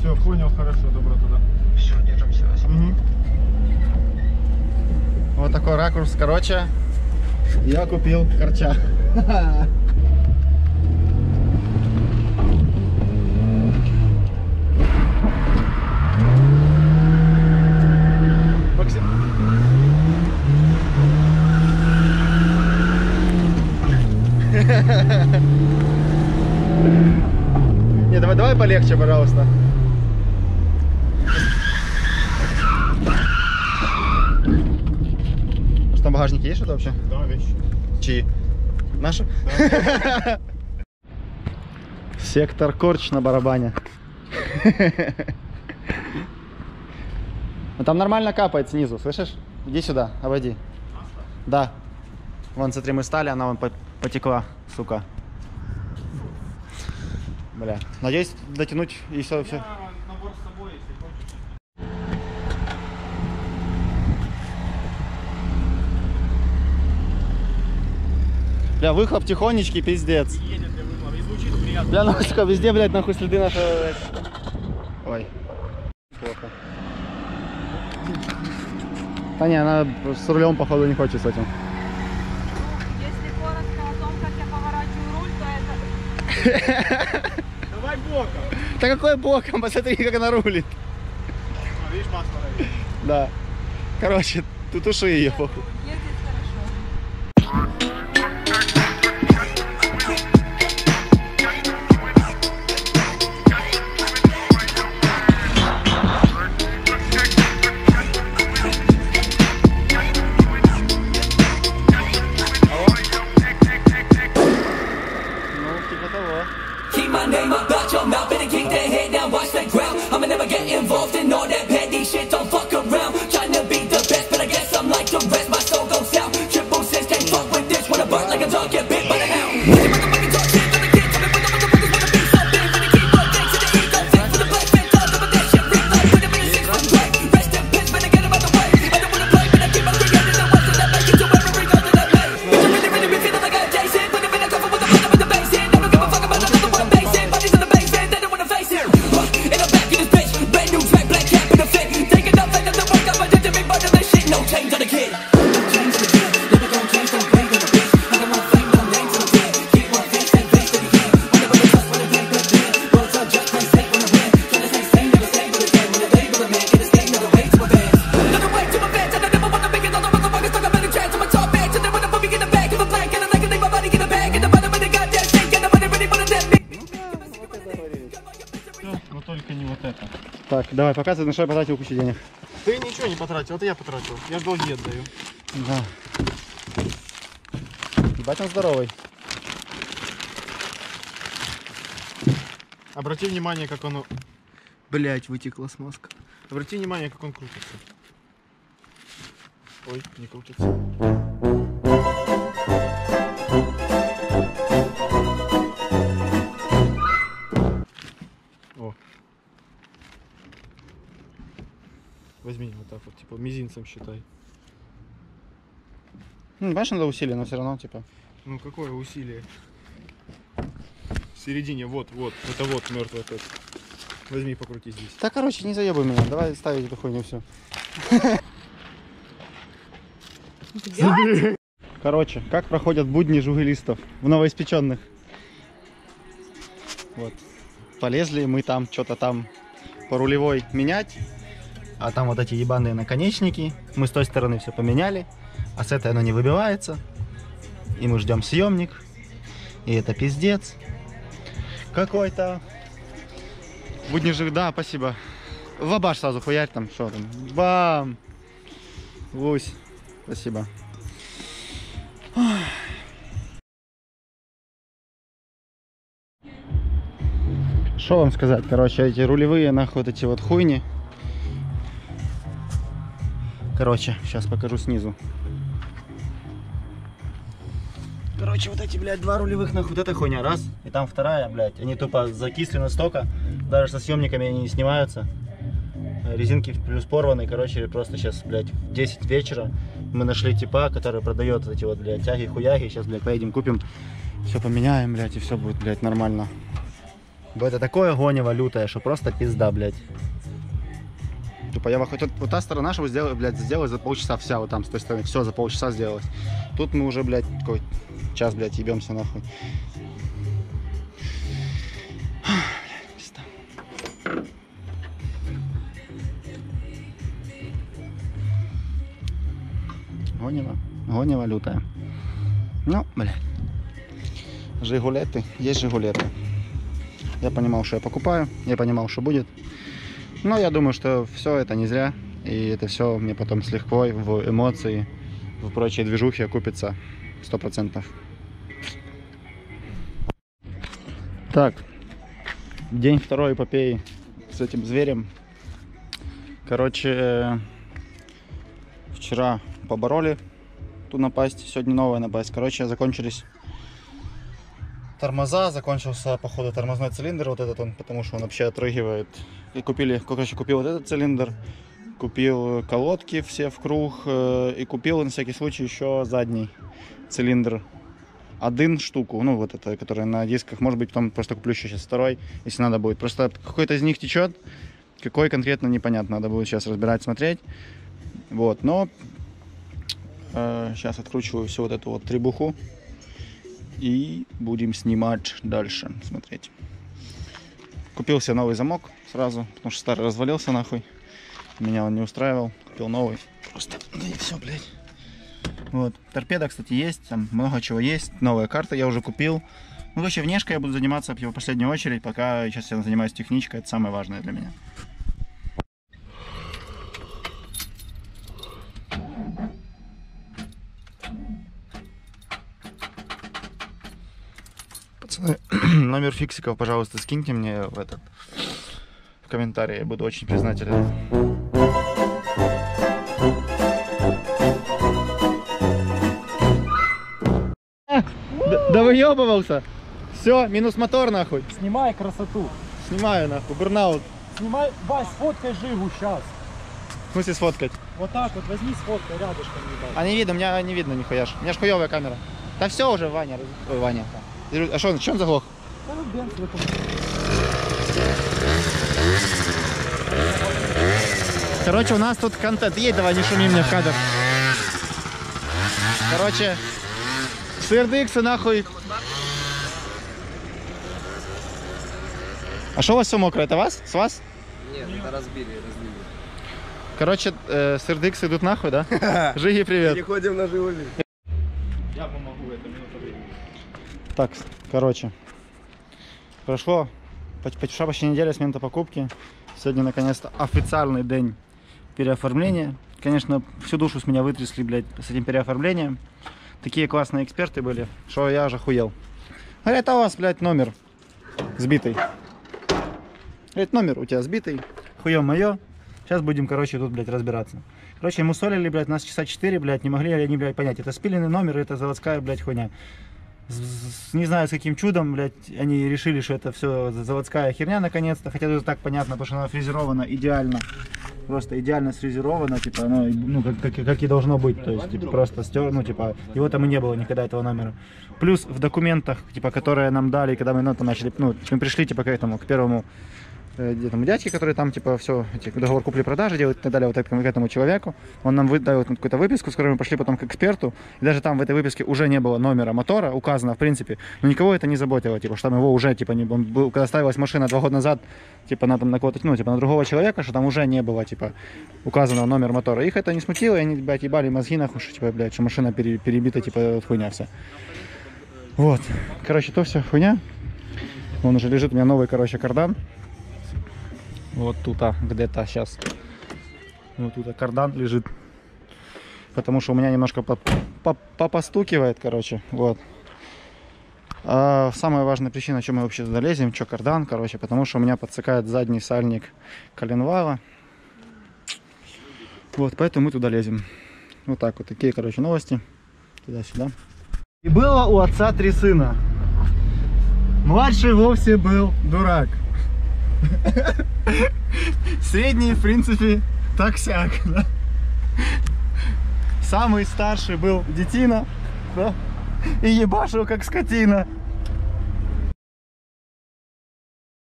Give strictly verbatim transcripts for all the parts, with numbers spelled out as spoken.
Все, понял, хорошо, добро туда. Все, держим связь. Угу. Вот такой ракурс, короче, я купил корча. Не, давай, давай полегче, пожалуйста. Что там в багажнике есть что-то вообще? Да, вещи. Чьи? Наши? Да. Сектор корч на барабане. Ну там нормально капает снизу, слышишь? Иди сюда, обойди. Да. Вон, смотри, мы стали, она вон потекла, сука. Бля. Надеюсь дотянуть и все, все. Набор с собой, если хочешь. Бля, выхлоп тихонечкий, пиздец. Едет для выхлопа, и звучит приятно. Бля, нахуй, сука, везде, блядь, нахуй следы нашего... Ой. Плохо. Да не, она с рулем, походу, не хочет с этим. Если коротко о том, как я поворачиваю руль, то это... Давай боком. Да какой боком? Посмотри, как она рулит. А, видишь, масло ровит. Да. Короче, ты туши ее, похуй. Ездит хорошо. Ну, типа того. Keep my name about your mouth, better keep that head down, watch that ground. I'ma never get involved in all that petty shit, don't fuck around. Trying to be the best, but I guess I'm like the rest, my soul goes out. Triple six, can't fuck with this, wanna burn like a dog, get bit by the hound. This motherfucking talk shit, gonna get to me, but the motherfuckers wanna be so big, wanna keep up, thanks to the ego, thanks for the black fan dog, but that shit real life, put him in a six foot break. Rest in peace, better get him out the way. I don't wanna play, but I keep on creating the ones that make it to every goal that I make. Bitch, I really, really be feeling like a Jason, put him in a cover with the mother with the bass in. I don't give a fuck about another one, bass in, bodies in the basement, they don't wanna face it. Uh, in the back of this bitch, brand new track, black cap in the fit, taking up like nothing work, I'm addicted to me, but this shit, no change on the kid. No change on the kid, never gon' change, don't breathe on the bitch. I got more fame, no names on the kid. Keep one face, that face to the kid. Whenever the trust, when the game good deal. World's up, just play safe when I win. So this ain't same, never same, but again. When the label a man, get a stain, another way to my fans. Another way to my fans, and I never wanna make it. All the motherfuckers talk about the chance. I'm a top bitch, and they wanna put me in the back of the blank. And I like to leave my body in the bag. And the bottom of the goddamn sink. And nobody really wanna let me. Но только не вот это. Так, давай, показывай, на что я потратил кучу денег. Ты ничего не потратил, это я потратил. Я ж долги отдаю. Да. Ебать, он здоровый. Обрати внимание, как оно... Блять, вытекло с мозга. Обрати внимание, как он крутится. Ой, не крутится. О. Возьми вот так вот, типа мизинцем считай. Ну, понимаешь, надо усилие, но все равно, типа. Ну какое усилие? В середине, вот, вот, это вот мертвая точка. Возьми, покрути здесь. Да, короче, не заебывай меня, давай ставить эту хуйню, все. Короче, как проходят будни жугелистов в новоиспеченных. Вот. Полезли мы там, что-то там по рулевой менять. А там вот эти ебаные наконечники. Мы с той стороны все поменяли. А с этой оно не выбивается. И мы ждем съемник. И это пиздец. Какой-то. Будни жив, да, спасибо. Вабаш сразу хуярь там, что там. Бам! Гусь. Спасибо. Что вам сказать, короче, эти рулевые, нахуй, вот эти вот хуйни. Короче, сейчас покажу снизу. Короче, вот эти, блядь, два рулевых, нахуй, вот эта хуйня, раз. И там вторая, блядь, они тупо закисли настолько. Даже со съемниками они не снимаются. Резинки плюс порваны, короче, просто сейчас, блядь, в десять вечера мы нашли типа, который продает вот эти вот, блядь, тяги-хуяги. Сейчас, блядь, поедем купим, все поменяем, блядь, и все будет, блядь, нормально. Бо это такое гонево лютое, что просто пизда, блядь. Типа я хоть вот та сторона, чтобы сделать, блядь, сделать за полчаса вся, вот там с той стороны, все за полчаса сделалось. Тут мы уже, блядь, такой час, блядь, ебемся нахуй. Гонево, гонево лютое. Ну, блядь. Жигулеты, есть жигулеты. Я понимал, что я покупаю, я понимал, что будет. Но я думаю, что все это не зря. И это все мне потом с лихвой в эмоции, в прочие движухи окупится сто процентов. Так, день второй эпопеи с этим зверем. Короче, вчера побороли ту напасть, сегодня новая напасть. Короче, закончились тормоза, закончился, походу, тормозной цилиндр, вот этот он, потому что он вообще отрыгивает. И купили, короче, купил вот этот цилиндр, купил колодки все в круг, э, и купил на всякий случай еще задний цилиндр. Один штуку, ну вот это, которая на дисках, может быть, потом просто куплю еще сейчас второй, если надо будет. Просто какой-то из них течет, какой конкретно непонятно, надо будет сейчас разбирать, смотреть. Вот, но э, сейчас откручиваю всю вот эту вот требуху. И будем снимать дальше, смотреть. Купил себе новый замок сразу, потому что старый развалился нахуй. Меня он не устраивал, купил новый. Просто, да и все, блядь. Вот, торпеда, кстати, есть, там много чего есть. Новая карта я уже купил. Ну, вообще, внешкой я буду заниматься в последнюю очередь, пока сейчас я занимаюсь техничкой, это самое важное для меня. Пацаны, номер фиксиков, пожалуйста, скиньте мне в этот в комментарии, я буду очень признателен. Да выебывался. Все, минус мотор нахуй. Снимай красоту. Снимаю нахуй, бурнаут. Снимай, Вась, сфоткай Жигу сейчас. В смысле сфоткать? Вот так вот, возьми, сфоткай рядышком, ебать. А не видно, у меня не видно нихуя ж. У меня ж хуёвая камера. Да все уже, Ваня. Ой, Ваня. А что, что он заглох? Да, ну, бенз выпал. Короче, у нас тут контент. Едь, давай, не шуми мне в кадр. Короче, сырдыксы нахуй. А что у вас все мокрое? Это вас? С вас? Нет, это разбили, разбили. Короче, э, сырдыксы идут нахуй, да? Жиги, привет. Переходим на Жигули. Я помогу, это минута времени. Так, короче, прошло почти, почти неделя с момента покупки. Сегодня, наконец-то, официальный день переоформления. Конечно, всю душу с меня вытрясли, блядь, с этим переоформлением. Такие классные эксперты были, что я аж охуел. Говорят, а у вас, блядь, номер сбитый. Говорит, номер у тебя сбитый. Хуё моё. Сейчас будем, короче, тут, блядь, разбираться. Короче, мы солили, блядь, нас часа четыре, блядь, не могли они, блядь, понять. Это спиленный номер, это заводская, блядь, хуйня. Не знаю, с каким чудом, блядь, они решили, что это все заводская херня, наконец-то. Хотя это так понятно, потому что она фрезерована идеально. Просто идеально сфрезерована, типа, ну, ну как, как, как и должно быть. То есть, типа, просто стер, ну, типа, его там и не было никогда, этого номера. Плюс в документах, типа, которые нам дали, когда мы, ну, там начали, ну, мы пришли, типа, к этому, к первому этому дядьке, который там, типа, все, договор купли-продажи делает и так далее, вот к этому человеку. Он нам выдал какую-то выписку, с которой мы пошли потом к эксперту. И даже там в этой выписке уже не было номера мотора, указано, в принципе. Но никого это не заботило, типа, что там его уже, типа, не, он был, когда ставилась машина два года назад, типа, на, там, на кого-то, ну, типа, на другого человека, что там уже не было, типа, указано номер мотора. Их это не смутило, и они, блядь, ебали мозги, нахуй, что, типа, блядь, что машина пере, перебита, типа, хуйня вся. Вот. Короче, то вся хуйня. Он уже лежит, у меня новый, короче, кардан. Вот тут, а, где-то сейчас. Вот тут а, кардан лежит. Потому что у меня немножко попостукивает, короче. Вот. А самая важная причина, чем мы вообще туда лезем, что кардан, короче, потому что у меня подсыкает задний сальник коленвала. Вот, поэтому мы туда лезем. Вот так вот, такие, короче, новости. Туда-сюда. И было у отца три сына. Младший вовсе был дурак. Средний, в принципе, так-сяк, да? Самый старший был детина, да? И ебашил как скотина.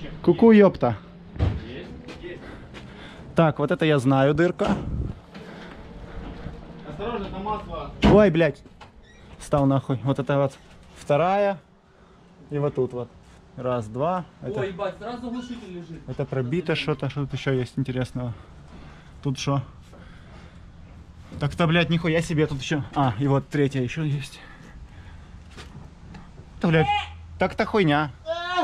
Ку-ку, ёпта. Так, вот это я знаю, дырка. Осторожно, там масло. Ой, блядь. Стал нахуй. Вот это вот вторая. И вот тут вот. Раз, два. Это, Ой, ебать, сразу глушитель лежит. это пробито что-то. Что тут еще есть интересного? Тут что? Так-то, блядь, нихуя себе тут еще. А, и вот третья еще есть. Да, блядь. Так-то хуйня.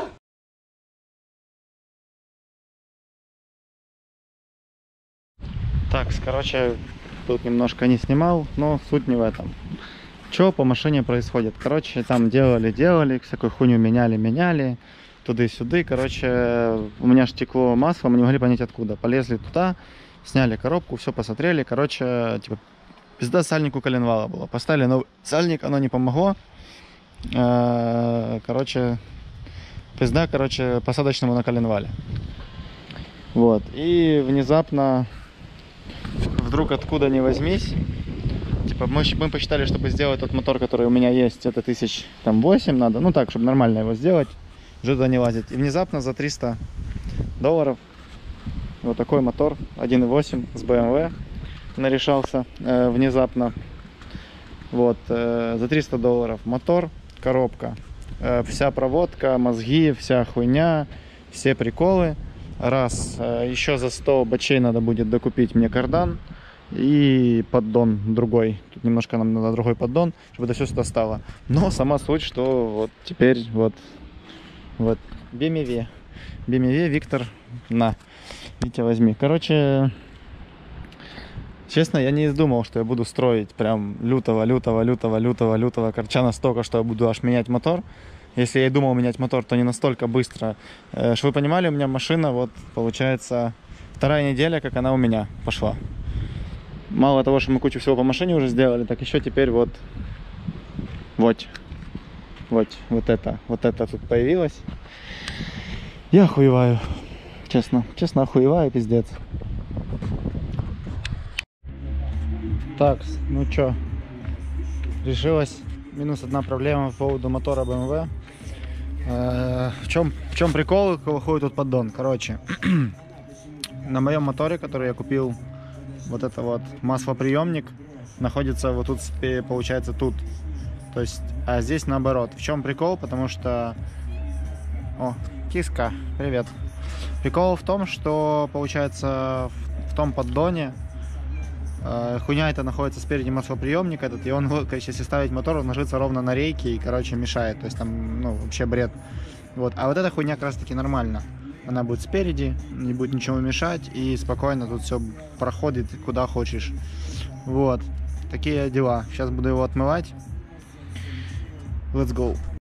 Так, короче, тут немножко не снимал, но суть не в этом. Что по машине происходит? Короче, там делали, делали, всякую хуйню меняли, меняли, туды-сюды. Короче, у меня ж текло масло, мы не могли понять откуда. Полезли туда, сняли коробку, все посмотрели. Короче, типа, пизда сальнику коленвала было. Поставили новый сальник, оно не помогло. Короче, пизда, короче, посадочному на коленвале. Вот, и внезапно, вдруг откуда ни возьмись, типа мы, мы посчитали, чтобы сделать тот мотор, который у меня есть, это тысяч там восемь надо, ну так, чтобы нормально его сделать, уже туда не лазить. И внезапно за триста долларов вот такой мотор один и восемь с бэ эм вэ нарешался э, внезапно. Вот, э, за триста долларов мотор, коробка, э, вся проводка, мозги, вся хуйня, все приколы. Раз, э, еще за сто бачей надо будет докупить мне кардан и поддон другой. Тут немножко нам надо другой поддон, чтобы это все сюда стало. Но сама суть, что вот теперь вот, вот би эм ви, би эм ви, Виктор, на, Витя, возьми. Короче, честно, я не думал, что я буду строить прям лютого, лютого, лютого, лютого, лютого корча настолько, что я буду аж менять мотор. Если я и думал менять мотор, то не настолько быстро. Чтобы вы понимали, у меня машина, вот, получается, вторая неделя, как она у меня пошла. Мало того, что мы кучу всего по машине уже сделали, так еще теперь вот, вот, вот, вот это, вот это тут появилось. Я охуеваю, честно, честно охуеваю, пиздец. Так, ну чё, решилась минус одна проблема по поводу мотора бэ эм вэ. Э, в чем, в чем прикол, у кого ходит тут поддон? Короче, на моем моторе, который я купил, вот это вот маслоприемник находится вот тут, получается, тут. То есть, а здесь наоборот. В чем прикол? Потому что... О, киска, привет. Прикол в том, что, получается, в, в том поддоне э, хуйня это находится спереди маслоприемника этот, и он, короче, если ставить мотор, он ложится ровно на рейке и, короче, мешает. То есть там, ну, вообще бред. Вот. А вот эта хуйня как раз таки нормально. Она будет спереди, не будет ничего мешать, и спокойно тут все проходит куда хочешь. Вот. Такие дела. Сейчас буду его отмывать. Let's go.